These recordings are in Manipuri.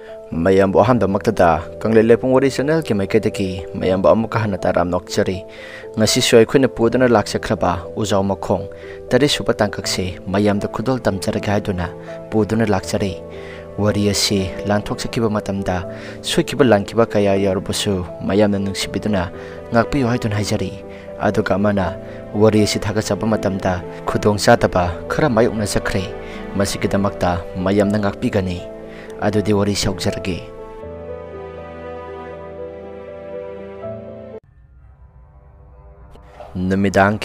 mayam bo ham da maktada kangle lepung wari channel ki mai kedaki mayam ba amuka hana taram nokchari ngasi soi khune pudana laksakhraba ujaw makhong tari suba tangkakse mayam da khudol tamchara gaiduna pudana lakchari wari asi lanthok sakiba matamda suikiba langkiba kaya yarbusu mayam na nungsibiduna ngakpi haidun haijari aduga mana wari asi thaga chapa matamda khudong sataba khara mayukna sakre masikidamakta mayam na ngakpi gani adudi wari saukjarage numidang ki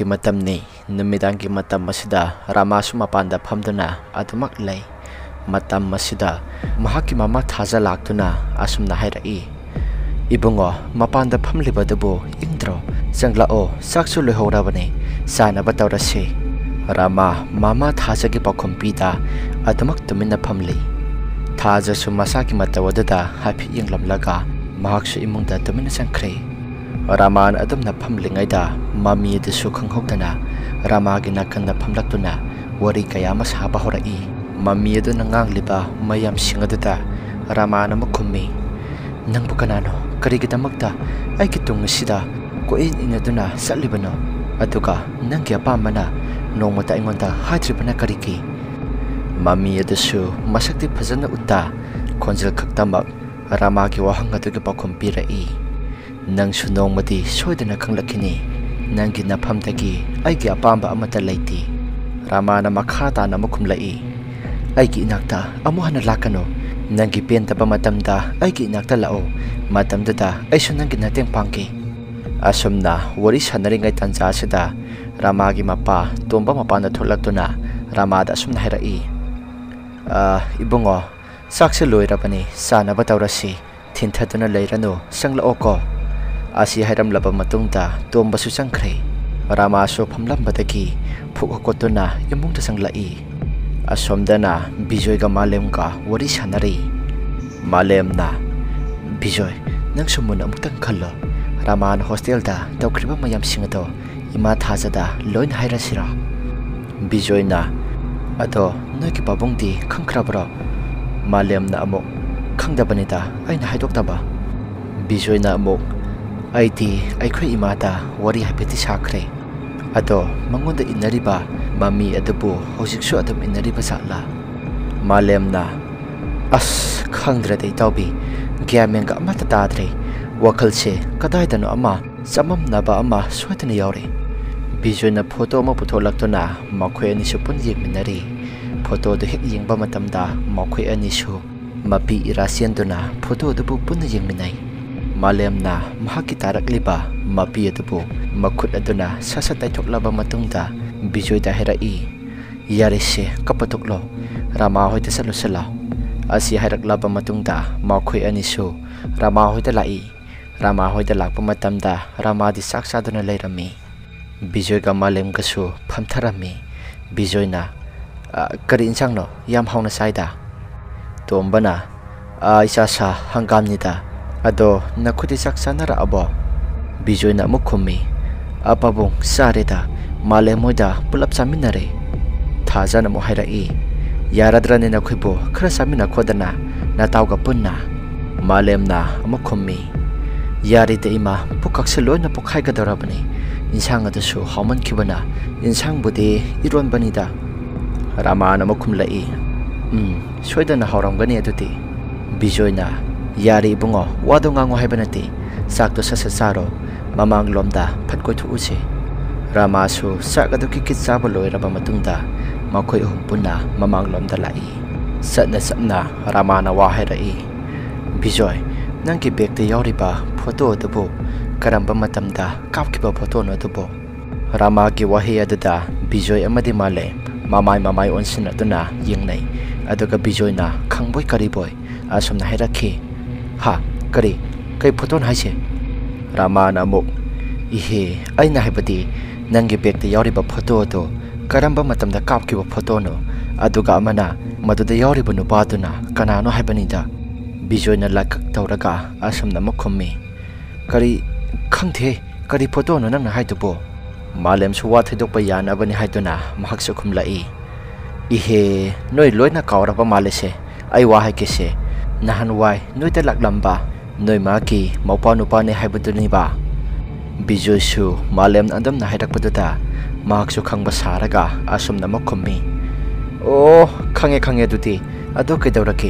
matam masida rama sumapanda phamduna adumak lay matam masida mahaki mama thaja laktuna asumna hairai ibungo mapanda phamlibadabu indro janglao saksu lehorabane sana batawrase rama mama thaja ki pakhompida adumak tumina phamli thaja su masaki matawadada happy inglamlaga mahaksu imungda tumina sangkhre raman adumna phamlingaida mami de su khanghokdana rama gi nakanna phamlaktuna wari kaya masaba horai mami adu nangangliba mayam singadada rama na makhummi nangbu kanano karigidamakta aiki tungisida ko inaduna salibano aduga nangya pamana nongmata ingonda hatribana kariki mami adasu masakti phajana utta khonjal khaktamak rama ki wahang adugi pakhom pirai nang sunong mati soidana khanglakini nanggi naphamdagi aigi apamba amata laiti rama na makhata na makhumlai aigi inakta amuhana lakano nanggi pentaba matamda aigi inakta lao matamdada aisu nanggi nateng pangki asumna wari sanaringai tanja sida rama gi mapa tomba mapana tholaktuna rama da asumna hairai ibungo sakse loirapani sana batawrasi thinthatuna leirano sangla oko asi hairam laba matungda tomba su sangkhre rama so phamlambadaki phukokotuna imungda sanglai asomdana bijoy ga malem ka wari sanari malemna bijoy nang sumun amutang khallo raman hostel da tawkhriba mayam singado ima thajada loin hairasira bijoy na ado noiki babungdi khangkrabro malem na amok khangdabanida aina haidoktaba bijoy na amok aiti aikhoi imata wari habeti sakre ado mangonda inariba mami adubu hojiksu adum inariba sala malem na as khangdra dei tawbi gyamenga amata tadre wakhalse kadaidano ama samam naba ama soitana yaure bijoy na photo ma putholaktuna makhoi ani supun yekminari photo do hek yengba matamda makhoi ani su mapi irasianduna photo dubu punna yengminai malem na mahaki tarakliba mapi adubu makhut aduna sasatai thoklaba matungda bijoy da herai yarise kapatuklo rama hoita salusala asi hairaklaba matungda makhoi ani su rama hoita lai rama hoita lakpa matamda rama di saksaduna leirami bijoy ga malem gasu phamtharami bijoy na kari insang no yam hauna saida tombana isa sa hangamnida ado nakhuti saksanara abo bijoy na mukhumi apabung sareda malemoida pulap saminare thajana mo hairai yaradrane na khuibo khra samina khodana natawga punna malemna mukhumi yarite ima pukakselo na pukhai ga dorabani insang adasu hauman kibana insang bude iron banida rama na makhumlai soidana hauramgani aduti bijoy na yari bungo wado ngango haibanati sakto sasasaro mamang lomda phatkoi thuuse rama su sakadu kikit sabo loiraba matungda makhoi humpuna mamang lomda lai satna rama na wa hairai bijoy nangki bekte yauriba photo dubu karamba matamda kapkiba photo no dubu rama ki wahi adada bijoy amadi male mamai onsin aduna yengnai aduga bijoy na khangboy kariboy asumna hairakhi ha kari kai photo haise rama na muk ihe aina haibadi nangi bekte yauriba photo do karamba matamda kapkiba photo no aduga amana maduda yauriba nubaduna kanano haibanida bijoy na lakak tawraga asumna makhummi kari khangthe kari photo no nang haidubo malem suwa thidokpa yanabani haiduna mahaksu khumlai ihe noi loina kawraba malese ai wa haikese nahanwai noi ta laklamba noi ma ki maupa nupa ne haibuduni ba Bijoy su malem andam na hairakpaduda mahak su khangba saraga asum na makhummi oh khange dudi ado kedauraki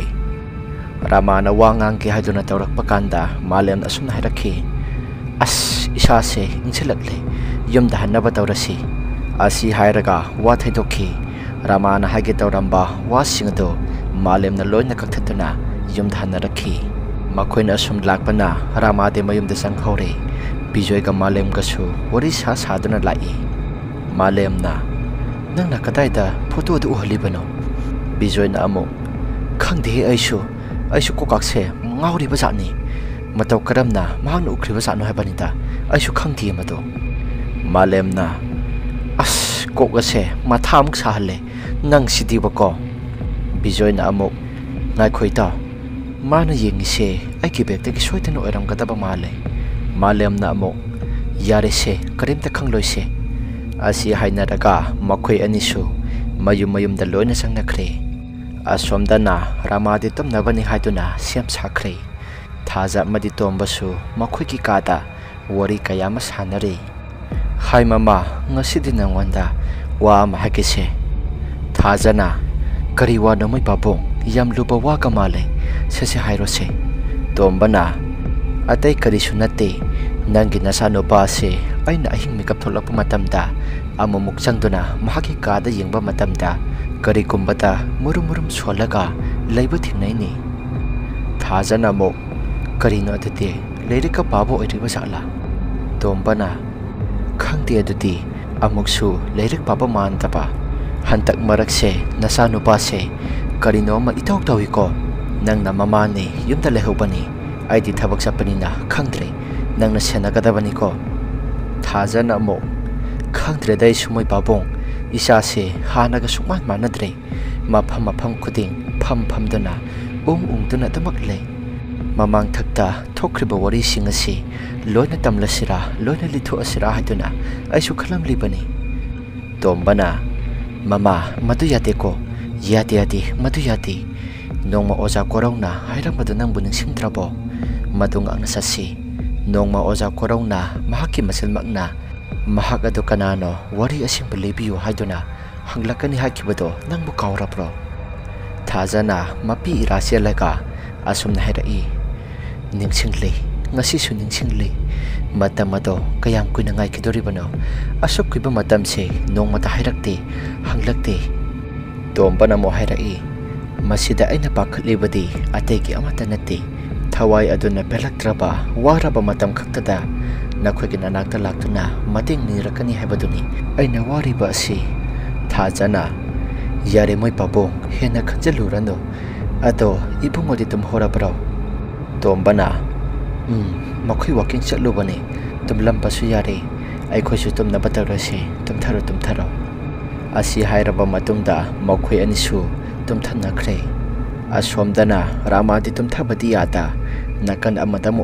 Ramana wangang ki haiduna tawrakpa kanda malem asum na hairakhi as isa se ingsilakle yumda hannaba tawrasi asi hairaga wa thaidokhi Ramana haige tawramba wa singado malem na loina kakthatuna yumda hannarakhi makoina asum lakpana Rama de mayumda sangkhore Bijoy ka malem kasu wari sa saduna lai malem na nang nakatay da photo du uhali bano Bijoy na amo khangde aisu kokakse ngawri ba jani mataw karam na mahang ukri ba sano habanita aisu khangdi mato malem na as kokase mathamuk sahale nang sidi ba ko Bijoy na amo ngai khoita mana yengise ai ki bek te ki soitano eram gata ba male Malem na mo yare se karim ta khang loi se asi haina daga makhoi anisu mayum da loina sang na khre asom da na Rama de tom na bani haiduna siam sakhre thaja madi tom basu makhoi ki kada wari kaya ma sanare hai mama ngasi din wanda wa ma hakise thaja na kari wa na mai babong yam luba wa kamale se hairo se tom bana Atay karisu nate nangi nasano pa se ay na ahing mikap tholak matamda amumuk sangduna mahaki kada yengba matamda kari kumbata murum swalaga laiba thingnai ni thajana mo kari no ate leirika babo oiriba sala tombana khangde aduti amuksu leirik baba man tapa hantak marak se nasano pa se kari no ma itaw tawi ko nang na mama ni yumda lehobani ai di thabak sapanina khangdre nangna senagadabani ko thajana mo khangdre dai sumoi babong isa se hanaga sukman manadre mafam khuding pham duna duna tamak le mamang thakta thokriba wari singasi loina tamlasira loina lithu asira haduna aisu khalam libani tombana mama madu yate ko yate madu yate nongma oja korongna hairamadu nangbu ningsingdrabo madung ang nasasi nongma oja korongna mahaki masilmakna mahak ado kanano wari asing belibiyo haiduna hanglakani hakibado nangbu kawrapro thajana mapi irasya laga asumna herai ningsingli ngasi su ningsingli matamado kayam kuina ngai kidoribano asuk kuiba matamse nongma ta hairakte hanglakte tombana mo hairai masida aina pakhlibadi ategi amata nate thawai aduna pelaktraba waraba matam khaktada nakhoi nanakta laktuna mating nirakani habaduni aina wariba si thajana yare moi pabo hena khanjalurano ado ibungodi tum horabro tombana makhoi walking chatlubani tumlam pasu yare ai khoisu tum na batarase tum tharo asi hairaba matungda makhoi anisu tum thanna khre asomdana Rama di tum thabadi yata nakan amatamo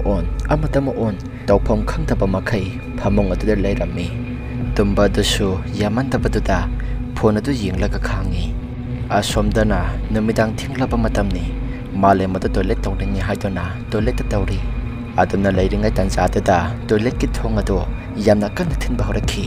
on tawpham khangtaba makhai phamong atuda leirami tumba dusu yamanta baduda phone adu yinglaga khangi asomdana numidang thinglaba matamni male mata toilet tongdingi haidona toilet ta tawri aduna leiringai tanjata toilet ki thonga do yamna kan thinba horakhi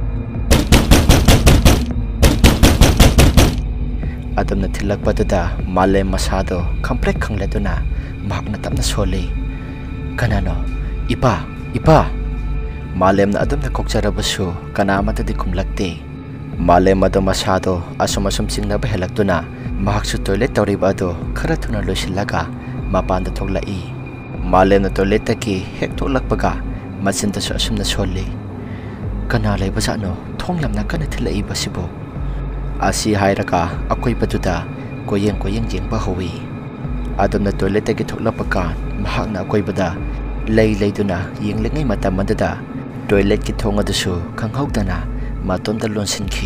adamna thilak paduda male masado complex khangladuna mahakna tamna sole kanano ipa malemna adamna kokcharabasu kanamata di kumlakte malem adam masado asum singna behelaktuna mahaksu toilet tawriba ado khara thuna losilaga mapanda thoglai malemna toilet ki hek tholakpaga machinta su asumna sole kana leibasano thonglamna kana thilai basibo asi hairaka akoi patuda koyeng jengba howi adamna toilet ki thoklapaka mahakna akoi bada leiduna yenglengai matam madada toilet ki thonga dusu khanghaudana matomda lonsinkhi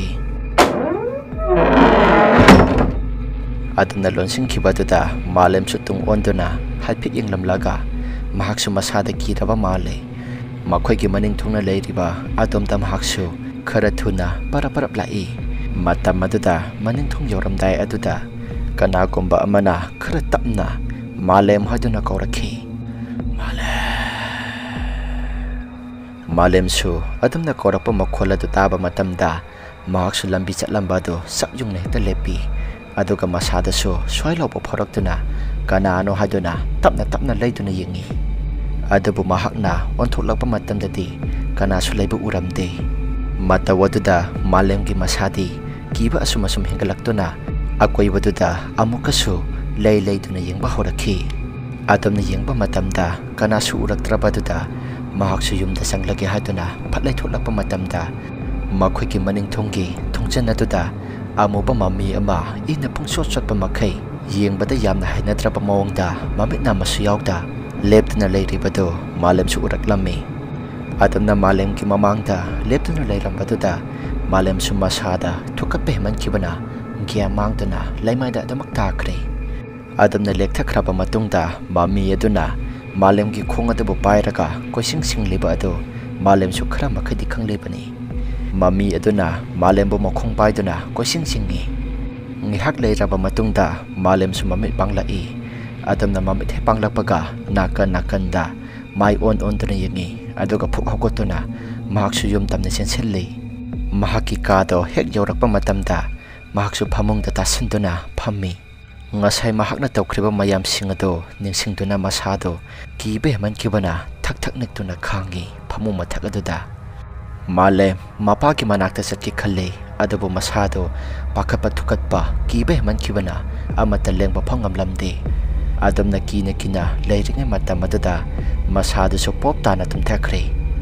adamna lonsinkhi badada malem chutung onduna halpik inglamlaga mahaksu masada ki raba male makhoi ki maning thungna leiriba adomta mahaksu khara thuna parap lai matam madada maning thung yoramdai aduda kanagomba amana khara tapna Malem haiduna kaurakhi. Malem su adumna kaurakpa makhol adu taba matamda mahaksu lambi chatlamba adu sakyungna hekta lepi aduga masada su soilaupa pharaktuna kanano haiduna tapna leiduna yengi adubu mahakna ontholakpa matamdadi kanasu leibu uramde matawaduda malemgi masadi kiba asum hengalaktuna akoibaduda amukasu leiduna yengba horakhi adumna yengba matamda kanasu uraktrabaduda mahaksu yumda sanglage haiduna phatlai tholakpa matamda makhoi maning thonggi thongjan aduda amuba mami ama ina pungsot sotpa makhai yengbada yamna hainadraba mawngda mamitna masu yawda leptuna leiribado malem su uraklammi adamna malem ki mamangda leptuna leirambadada malem su masada thukape mankibana gya mangduna leimaida damak takre adamna lekthakraba matungda mami aduna malem ki khong adabu pairaga koising singliba ado malem su khara makhadi khanglebani mami aduna malem bo mokhong paiduna koising singi ngihak leiraba matungda malem su mamit panglai adamna mamit he panglapaga nakanda mai on tuna yengi aduga phuk hokotuna mahaksu yum tamne senselli mahaki kado hek yorakpa matamda mahaksu phamungda tasinduna phammi ngasai mahakna tawkhriba mayam singado ningsingduna masado kibe mankibana thak niktuna khangi phamung mathak aduda Malem mapaki manakta satki khalle adabu masado pakapa thukatpa kibe mankibana amata lengba phangamlamde adamna kina leiringe matamadada masada so pop tana tumthakre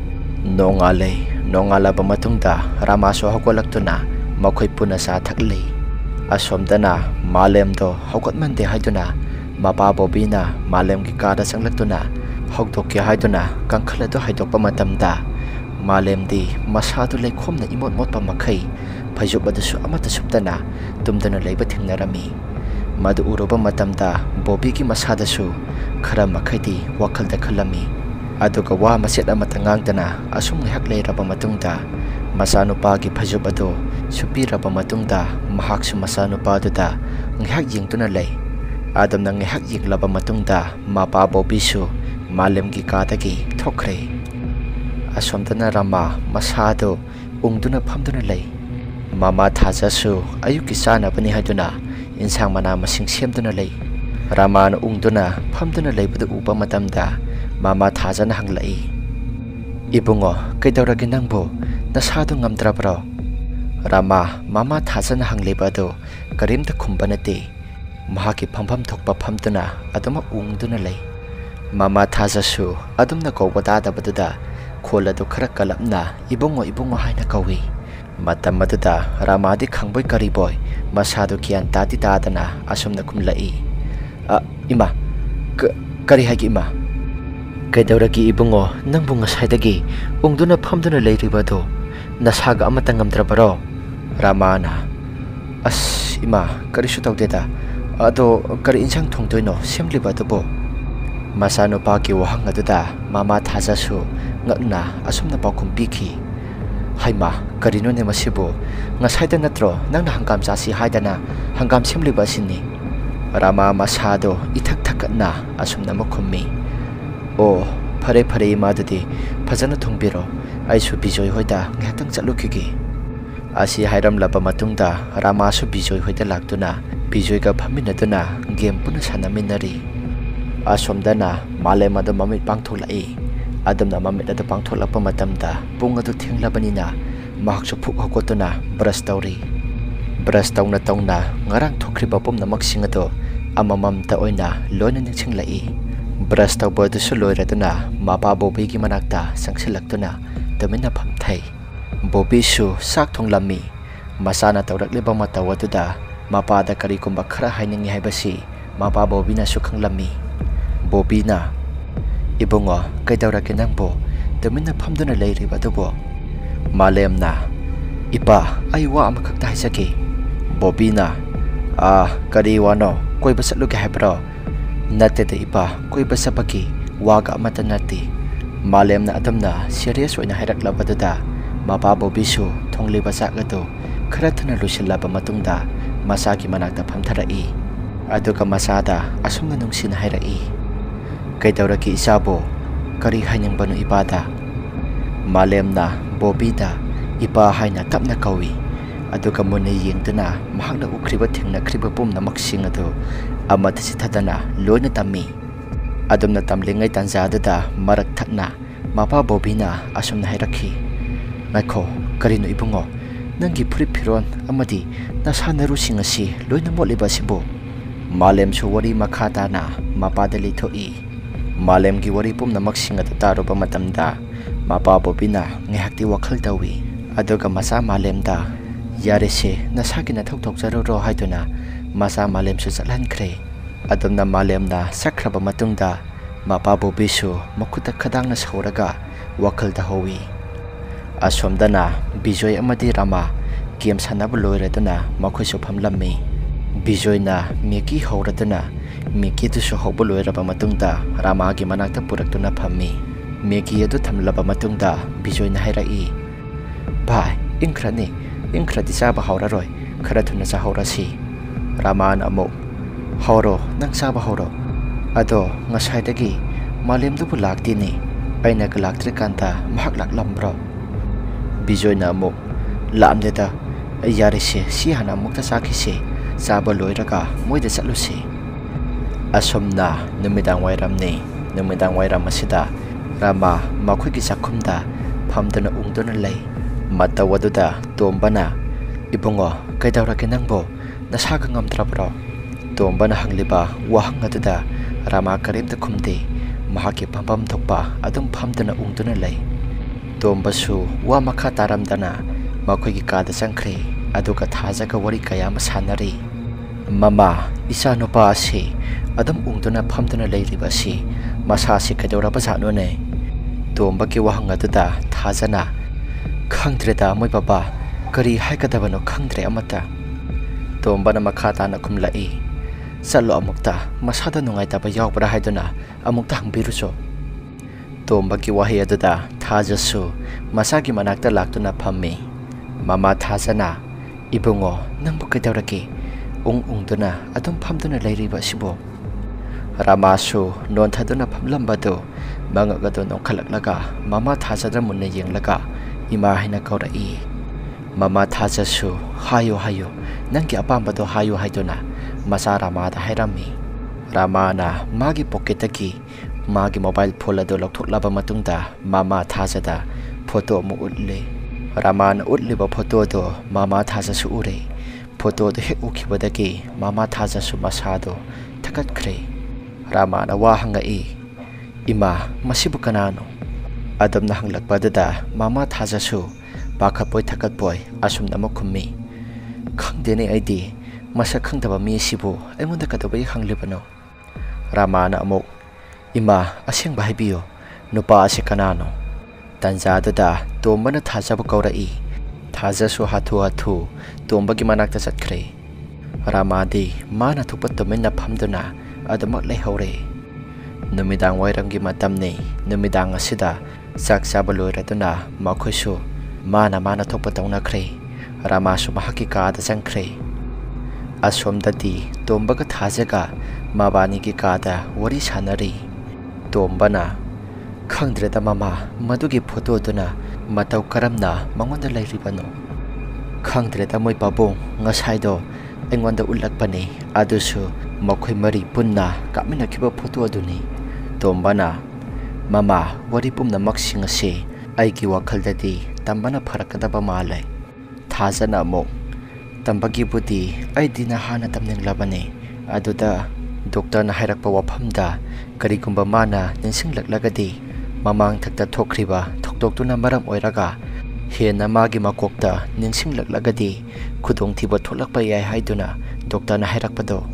nongala ba matungda ramaso hokolaktuna makhoi puna sa thakle asomdana malem do hokotmande haiduna mapa bobina malem ki kada sanglaktuna hokdokya haiduna kangkhala do haidokpa matamda malem di masadu leikhomna imot motpa makhai phajobadasu amata subtana tumdana leiba thingnarami madu uruba matamda bobi ki masadasu khara makhadi wakhalda khalami aduga wa maset amata ngangdana asum ngihak leiraba matungda masanupa ki phajobado supiraba matungda mahaksu masanupa duda ngihak yingtuna lei adamna ngihak yinglaba matungda mapa bobi su malem ki kadagi thokre asomdana rama masado ungduna phamduna lei mama thajasu ayuki sana bani haiduna insang mana masing semduna lei ramana ungduna phamduna leibadu uba matamda mama thajana hanglai ibungo kaidawragi nangbo nasadu ngamdrabro rama mama thajana hanglebado karimta khumbanate mahaki phampham thokpa phamduna aduma ungduna lei mama thajasu adumna kowada dabaduda kholadu khara kalapna ibungo haina kawi matam maduda ramadi khangboi kariboy masadu kian tati tadana asumna kumlai ima kari hagi ima kaidawragi ibungo nangbu ngasaidagi ungduna phamduna leiribado nasaga amata ngamdrabaro ramana as ima karisu tawdeda ado kari insang thongdoino semlibadabo masano paki wahang aduda mama thajasu ngakna asumna pakhum biki haima karino ne masibo ngasaida natro nangna hangam chasi haidana hangam semliba sinni rama masado ithak thakna asumna makhummi o phare madudi phajana thongbiro aisu bijoi hoida ngahtang chalukigi asi hairam laba matungda rama su bijoi hoida laktuna bijoi ga phaminaduna game puna sanaminari asomdana malemada mamit pangtholai adamna mamit ada pangtholakpa matamda pung adu thinglabanina mahaksu phuk hokotuna brush tawna ngarang thokriba pomna maksing ado amamamta oina loina ningsinglai brush tawbadu su loiraduna mapa bobi gi manakta sangsilaktuna tamina phamthai bobi su sak thonglammi masana tawrakleba matawaduda mapada kari kumba khara hainingi haibasi mapa bobina su khanglammi bobina ibungo kaidawraki nangbo tamina phamduna leiribadabo malemna ipa aiwa amakakta haisaki bobina kari wano koiba satlugi haibro natete ipa koiba sabagi waga amata nati malemna adamna serious oina hairaklabaduda mapa bobisu thongliba sakado khara thana lusilaba matungda masaki manakta phamtharai ꯑꯗꯨꯒ ꯃꯆꯥꯗ ꯑꯁꯨꯝꯅ ꯅꯨꯡꯁꯤꯅ ꯍꯥꯏꯔꯛꯏ, "ꯀꯩꯗꯧꯔꯒꯦ ꯏꯆꯥꯕꯨ? ꯀꯔꯤ ꯍꯥꯏꯅꯤꯡꯕꯅꯣ ꯏꯄꯥꯗ?" ꯃꯥꯂꯦꯝꯅ ꯕꯣꯕꯤꯗ ꯏꯄꯥ ꯍꯥꯏꯅ ꯇꯞꯅ ꯀꯧꯏ, ꯑꯗꯨꯒ ꯃꯨꯟꯅ ꯌꯦꯡꯗꯨꯅ ꯃꯍꯥꯛꯅ ꯎꯈ꯭ꯔꯤꯕ ꯊꯦꯡꯅꯈ꯭ꯔꯤꯕ ꯄꯨꯝꯅꯃꯛꯁꯤꯡ ꯑꯗꯨ ꯑꯃꯠꯇ ꯆꯤꯊꯗꯅ ꯂꯣꯏꯅ ꯇꯝꯃꯤ꯫ ꯑꯗꯨꯝꯅ ꯇꯝꯂꯤꯉꯩ ꯇꯥꯟꯖꯥꯗꯨꯗ ꯃꯔꯛ ꯊꯠꯅ ꯃꯄꯥ ꯕꯣꯕꯤꯅ ꯑꯁꯨꯝꯅ ꯍꯥꯏꯔꯛꯈꯤ, "ꯉꯥꯏꯈꯣ, ꯀꯔꯤꯅꯣ ꯏꯕꯨꯡꯉꯣ? ꯅꯪꯒꯤ ꯐꯨꯔꯤꯠ ꯐꯤꯔꯣꯟ ꯑꯃꯗꯤ ꯅꯁꯥ ꯅꯔꯨꯁꯤꯡ ꯑꯁꯤ ꯂꯣꯏꯅ ꯃꯣꯠꯂꯤꯕ ꯑꯁꯤꯕꯨ?" ꯃꯥꯂꯦꯝꯁꯨ ꯋꯥꯔꯤ ꯃꯈꯥ ꯇꯥꯅ ꯃꯄꯥꯗ ꯂꯤꯊꯣꯛꯏ꯫ ꯃꯥꯂꯦꯝꯒꯤ ꯋꯥꯔꯤ ꯄꯨꯝꯅꯃꯛꯁꯤꯡ ꯑꯗꯨ ꯇꯥꯔꯨꯕ ꯃꯇꯝꯗ ꯃꯄꯥ ꯕꯣꯕꯤꯅ ꯉꯥꯏꯍꯥꯛꯇꯤ ꯋꯥꯈꯜ ꯇꯧꯏ, ꯑꯗꯨꯒ ꯃꯆꯥ ꯃꯥꯂꯦꯝꯗ "ꯌꯥꯔꯦꯁꯦ, ꯅꯁꯥꯒꯤ ꯅꯊꯧ ꯇꯧꯖꯔꯨꯔꯣ" ꯍꯥꯏꯗꯨꯅ ꯃꯆꯥ ꯃꯥꯂꯦꯝꯁꯨ ꯆꯠꯍꯟꯈ꯭ꯔꯦ꯫ ꯑꯗꯨꯝꯅ ꯃꯥꯂꯦꯝꯅ ꯆꯠꯈ꯭ꯔꯕ ꯃꯇꯨꯡꯗ ꯃꯄꯥ ꯕꯣꯕꯤꯁꯨ ꯃꯈꯨꯠꯇ ꯈꯗꯥꯡꯅ ꯁꯧꯔꯒ ꯋꯥꯈꯜ ꯇꯧꯍꯧꯏ꯫ ꯑꯁꯣꯝꯗꯅ ꯕꯤꯖꯣꯏ ꯑꯃꯗꯤ ꯔꯥꯃꯥ ꯒꯦꯝ ꯁꯥꯟꯅꯕ ꯂꯣꯏꯔꯗꯨꯅ ꯃꯈꯣꯏꯁꯨ ꯐꯝꯂꯝꯃꯤ꯫ ꯕꯤꯖꯣꯏꯅ ꯃꯦꯒꯤ ꯍꯧꯔꯗꯨꯅ ꯃꯦꯒꯤꯗꯨꯁꯨ ꯍꯧꯕ ꯂꯣꯏꯔꯕ ꯃꯇꯨꯡꯗ ꯔꯥꯃꯥꯒꯤ ꯃꯅꯥꯛꯇ ꯄꯨꯔꯛꯇꯨꯅ ꯐꯝꯃꯤ꯫ ꯃꯦꯒꯤ ꯑꯗꯨ ꯊꯝꯂꯕ ꯃꯇꯨꯡꯗ ꯕꯤꯖꯣꯏꯅ ꯍꯥꯏꯔꯛꯏ, "ꯚꯥꯏ, ꯏꯪꯈ꯭ꯔꯅꯤ, ꯏꯪꯈ꯭ꯔꯗꯤ ꯆꯥꯕ ꯍꯧꯔꯔꯣꯏ, ꯈꯔ ꯊꯨꯅ ꯆꯥꯍꯧꯔꯁꯤ." ꯔꯥꯃꯥꯅ ꯑꯃꯨꯛ, "ꯍꯧꯔꯣ, ꯅꯪ ꯆꯥꯕ ꯍꯧꯔꯣ. ꯑꯗꯣ ꯉꯁꯥꯏꯗꯒꯤ ꯃꯥꯂꯦꯝꯗꯨꯕꯨ ꯂꯥꯛꯇꯦꯅꯦ, ꯑꯩꯅꯒ ꯂꯥꯛꯇ꯭ꯔꯤꯀꯥꯟꯗ ꯃꯍꯥꯛ ꯂꯥꯛꯂꯝꯕ꯭ꯔꯣ?" ꯕꯤꯖꯣꯏꯅ ꯑꯃꯨꯛ, "ꯂꯥꯛꯑꯝꯗꯦꯗ, ꯌꯥꯔꯦꯁꯦ, ꯁꯤ ꯍꯥꯟꯅ ꯑꯃꯨꯛꯇ ꯆꯥꯈꯤꯁꯦ, ꯆꯥꯕ ꯂꯣꯏꯔꯒ ꯃꯣꯏꯗ ꯆꯠꯂꯨꯁꯤ." ꯑꯁꯨꯝꯅ ꯅꯨꯃꯤꯗꯥꯡ ꯋꯥꯏꯔꯝꯅꯤ꯫ ꯅꯨꯃꯤꯗꯥꯡ ꯋꯥꯏꯔꯝ ꯑꯁꯤꯗ ꯔꯥꯃꯥ ꯃꯈꯣꯏꯒꯤ ꯆꯥꯛꯈꯨꯝꯗ ꯐꯝꯗꯨꯅ ꯎꯪꯗꯨꯅ ꯂꯩ꯫ ꯃꯇꯧ ꯑꯗꯨꯗ ꯇꯣꯝꯕꯅ, "ꯏꯕꯨꯡꯉꯣ, ꯀꯩꯗꯧꯔꯒꯦ ꯅꯪꯕꯨ? ꯅꯁꯥꯒ ꯉꯝꯗ꯭ꯔꯕ꯭ꯔꯣ?" ꯇꯣꯝꯕꯅ ꯍꯪꯂꯤꯕ ꯋꯥꯍꯪ ꯑꯗꯨꯗ ꯔꯥꯃꯥ ꯀꯔꯤꯝꯇ ꯈꯨꯝꯗꯦ꯫ ꯃꯍꯥꯛꯀꯤ ꯐꯝꯐꯝ ꯊꯣꯛꯄ ꯑꯗꯨꯝ ꯐꯝꯗꯨꯅ ꯎꯪꯗꯨꯅ ꯂꯩ꯫ ꯇꯣꯝꯕꯁꯨ ꯋꯥ ꯃꯈꯥ ꯇꯥꯔꯝꯗꯅ ꯃꯈꯣꯏꯒꯤ ꯀꯥꯗ ꯆꯪꯈ꯭ꯔꯦ, ꯑꯗꯨꯒ ꯊꯥꯖꯒ ꯋꯥꯔꯤ ꯀꯌꯥ ꯑꯃ ꯁꯥꯟꯅꯔꯤ꯫ "ꯃꯃꯥ, ꯏꯆꯥꯅꯨꯄꯥ ꯑꯁꯤ ꯑꯗꯨꯝ ꯎꯪꯗꯨꯅ ꯐꯝꯗꯨꯅ ꯂꯩꯔꯤꯕ ꯑꯁꯤ ꯃꯁꯥꯁꯤ ꯀꯩꯗꯧꯔꯕꯖꯥꯠꯅꯣꯅꯦ?" ꯇꯣꯝꯕꯒꯤ ꯋꯥꯍꯪ ꯑꯗꯨꯗ ꯊꯥꯖꯅ, "ꯈꯪꯗ꯭ꯔꯦꯗ ꯃꯣꯏ ꯕꯕꯥ, ꯀꯔꯤ ꯍꯥꯏꯒꯗꯕꯅꯣ ꯈꯪꯗ꯭ꯔꯦ ꯑꯃꯠꯇ." ꯇꯣꯝꯕꯅ ꯃꯈꯥ ꯇꯥꯅ ꯈꯨꯝꯂꯛꯏ, "ꯆꯠꯂꯣ, ꯑꯃꯨꯛꯇ ꯃꯁꯥꯗ ꯅꯨꯡꯉꯥꯏꯇꯕ ꯌꯥꯎꯕ꯭ꯔꯥ ꯍꯥꯏꯗꯨꯅ ꯑꯃꯨꯛꯇ ꯍꯪꯕꯤꯔꯨꯆꯣ." ꯇꯣꯝꯕꯒꯤ ꯋꯥꯍꯩ ꯑꯗꯨꯗ ꯊꯥꯖꯁꯨ ꯃꯆꯥꯒꯤ ꯃꯅꯥꯛꯇ ꯂꯥꯛꯇꯨꯅ ꯐꯝꯃꯤ꯫ ꯃꯃꯥ ꯊꯥꯖꯅ, "ꯏꯕꯨꯡꯉꯣ, ꯅꯪꯕꯨ ꯀꯩꯗꯧꯔꯒꯦ? ꯎꯪꯗꯨꯅ ꯑꯗꯨꯝ ꯐꯝꯗꯨꯅ ꯂꯩꯔꯤꯕ ꯑꯁꯤꯕꯨ?" ꯔꯥꯃꯥꯁꯨ ꯅꯣꯟꯊꯗꯨꯅ ꯐꯝꯂꯝꯕꯗꯨ ꯃꯉꯛ ꯑꯗꯨ ꯅꯣꯟꯈꯠꯂꯛꯂꯒ ꯃꯃꯥ ꯊꯥꯖꯗ ꯃꯨꯟꯅ ꯌꯦꯡꯂꯒ "ꯏꯃꯥ" ꯍꯥꯏꯅ ꯀꯧꯔꯛꯏ꯫ ꯃꯃꯥ ꯊꯥꯖꯁꯨ "ꯍꯥꯏꯌꯨ ꯍꯥꯏꯌꯨ, ꯅꯪꯒꯤ ꯑꯄꯥꯝꯕꯗꯣ ꯍꯥꯏꯌꯨ" ꯍꯥꯏꯗꯨꯅ ꯃꯆꯥ ꯔꯥꯃꯥꯗ ꯍꯥꯏꯔꯝꯃꯤ꯫ ꯔꯥꯃꯥꯅ ꯃꯥꯒꯤ ꯄꯣꯀꯦꯠꯇꯒꯤ ꯃꯥꯒꯤ ꯃꯣꯕꯥꯏꯜ ꯐꯣꯟ ꯑꯗꯨ ꯂꯧꯊꯣꯛꯂꯕ ꯃꯇꯨꯡꯗ ꯃꯃꯥ ꯊꯥꯖꯗ ꯐꯣꯇꯣ ꯑꯃ ꯎꯠꯂꯤ꯫ ꯔꯥꯃꯥꯅ ꯎꯠꯂꯤꯕ ꯐꯣꯇꯣꯗꯨ ꯃꯃꯥ ꯊꯥꯖꯁꯨ ꯎꯔꯦ꯫ ꯐꯣꯇꯣꯗꯨ ꯍꯦꯛ ꯎꯈꯤꯕꯗꯒꯤ ꯃꯃꯥ ꯊꯥꯖꯁꯨ ꯃꯁꯥꯗꯨ ꯊꯀꯠꯈ꯭ꯔꯦ꯫ ꯔꯥꯃꯥꯅ ꯋꯥ ꯍꯪꯉꯛꯏ, "ꯏꯃꯥ, ꯃꯁꯤꯕꯨ ꯀꯅꯥꯅꯣ?" ꯑꯗꯨꯝꯅ ꯍꯪꯂꯛꯄꯗꯨꯗ ꯃꯃꯥ ꯊꯥꯖꯁꯨ ꯄꯥꯈꯠꯄꯣꯏ ꯊꯀꯠꯄꯣꯏ ꯑꯁꯨꯝꯅ ꯑꯃꯨꯛ ꯈꯨꯝꯃꯤ, "ꯈꯪꯗꯦꯅꯦ ꯑꯩꯗꯤ, ꯃꯁꯛ ꯈꯪꯗꯕ ꯃꯤ ꯑꯁꯤꯕꯨ ꯑꯩꯉꯣꯟꯗ ꯀꯩꯗꯧꯕꯒꯤ ꯍꯪꯂꯤꯕꯅꯣ?" ꯔꯥꯃꯥꯅ ꯑꯃꯨꯛ, "ꯏꯃꯥ, ꯑꯁꯦꯡꯕ ꯍꯥꯏꯕꯤꯌꯨ, ꯅꯨꯄꯥ ꯑꯁꯤ ꯀꯅꯥꯅꯣ?" ꯇꯥꯟꯖꯥꯗꯨꯗ ꯇꯣꯝꯕꯅ ꯊꯥꯖꯕꯨ ꯀꯧꯔꯛꯏ꯫ ꯊꯥꯖꯁꯨ ꯍꯥꯊꯨ ꯍꯥꯊꯨ ꯇꯣꯝꯕꯒꯤ ꯃꯅꯥꯛꯇ ꯆꯠꯈ꯭ꯔꯦ꯫ ꯔꯥꯃꯥꯗꯤ ꯃꯥꯅ ꯊꯣꯛꯄ ꯇꯨꯃꯤꯟꯅ ꯐꯝꯗꯨꯅ ꯑꯗꯨꯃꯛ ꯂꯩꯍꯧꯔꯦ꯫ ꯅꯨꯃꯤꯗꯥꯡ ꯋꯥꯏꯔꯝꯒꯤ ꯃꯇꯝꯅꯤ꯫ ꯅꯨꯃꯤꯗꯥꯡ ꯑꯁꯤꯗ ꯆꯥꯛ ꯆꯥꯕ ꯂꯣꯏꯔꯗꯨꯅ ꯃꯈꯣꯏꯁꯨ ꯃꯥꯅ ꯊꯣꯛꯄ ꯇꯧꯅꯈ꯭ꯔꯦ꯫ ꯔꯥꯃꯥꯁꯨ ꯃꯍꯥꯛꯀꯤ ꯀꯥꯗ ꯆꯪꯈ꯭ꯔꯦ꯫ ꯑꯁꯣꯝꯗꯗꯤ ꯇꯣꯝꯕꯒ ꯊꯥꯖꯒ ꯃꯕꯥꯅꯤꯒꯤ ꯀꯥꯗ ꯋꯥꯔꯤ ꯁꯥꯟꯅꯔꯤ꯫ ꯇꯣꯝꯕꯅ, "ꯈꯪꯗ꯭ꯔꯦꯗ ꯃꯃꯥ, ꯃꯗꯨꯒꯤ ꯐꯣꯇꯣꯗꯨꯅ ꯃꯇꯧ ꯀꯔꯝꯅ ꯃꯉꯣꯟꯗ ꯂꯩꯔꯤꯕꯅꯣ? ꯈꯪꯗ꯭ꯔꯦꯗ ꯃꯣꯏ ꯄꯥꯕꯨꯡ, ꯉꯁꯥꯏꯗꯣ ꯑꯩꯉꯣꯟꯗ ꯎꯠꯂꯛꯄꯅꯤ, ꯑꯗꯨꯁꯨ ꯃꯈꯣꯏ ꯃꯔꯤ ꯄꯨꯟꯅ ꯀꯥꯞꯃꯤꯟꯅꯈꯤꯕ ꯐꯣꯇꯣ ꯑꯗꯨꯅꯤ." ꯇꯣꯝꯕꯅ, "ꯃꯃꯥ, ꯋꯥꯔꯤ ꯄꯨꯝꯅꯃꯛꯁꯤꯡ ꯑꯁꯤ ꯑꯩꯒꯤ ꯋꯥꯈꯜꯗꯗꯤ ꯇꯝꯕꯅ ꯐꯔꯛꯀꯗꯕ ꯃꯥꯜꯂꯦ." ꯊꯥꯖꯅ ꯑꯃꯨꯛ, "ꯇꯝꯕꯒꯤꯕꯨꯗꯤ ꯑꯩꯗꯤ ꯅꯍꯥꯟꯅ ꯇꯝꯅꯤꯡꯂꯕꯅꯤ, ꯑꯗꯨꯗ ꯗꯣꯛꯇꯔꯅ ꯍꯥꯏꯔꯛꯄ ꯋꯥꯐꯝꯗ ꯀꯔꯤꯒꯨꯝꯕ ꯃꯥꯅ ꯅꯤꯡꯁꯤꯡꯂꯛꯂꯒꯗꯤ ꯃꯃꯥꯡꯊꯛꯇ ꯊꯣꯛꯈ꯭ꯔꯤꯕ ꯊꯧꯗꯣꯛꯇꯨꯅ ꯃꯔꯝ ꯑꯣꯏꯔꯒ ꯍꯦꯟꯅ ꯃꯥꯒꯤ ꯃꯀꯣꯛꯇ ꯅꯤꯡꯁꯤꯡꯂꯛꯂꯒꯗꯤ ꯈꯨꯗꯣꯡꯊꯤꯕ ꯊꯣꯛꯂꯛꯄ ꯌꯥꯏ ꯍꯥꯏꯗꯨꯅ ꯗꯣꯛꯇꯔꯅ ꯍꯥꯏꯔꯛꯄꯗꯣ